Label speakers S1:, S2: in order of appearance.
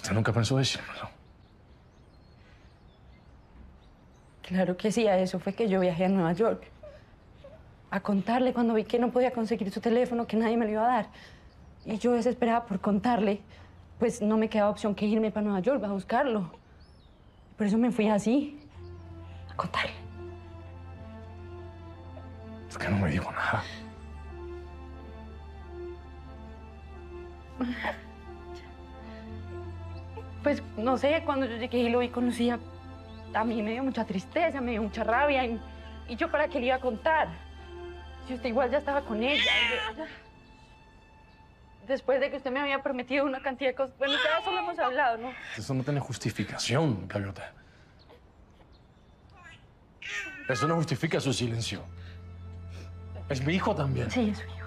S1: Usted nunca pensó decírmelo.
S2: Claro que sí, a eso fue que yo viajé a Nueva York. A contarle cuando vi que no podía conseguir su teléfono, que nadie me lo iba a dar. Y yo desesperada por contarle, pues no me quedaba opción que irme para Nueva York a buscarlo. Por eso me fui así, a contarle.
S1: Es que no me dijo nada.
S2: Pues no sé, cuando yo llegué y lo vi con Lucía, a mí me dio mucha tristeza, me dio mucha rabia. ¿Y yo para qué le iba a contar? Si usted igual ya estaba con ella. Después de que usted me había prometido una cantidad de cosas. Bueno, ya solo hemos hablado, ¿no?
S1: Eso no tiene justificación, Gaviota. Eso no justifica su silencio. Es mi hijo también.
S2: Sí, es mío.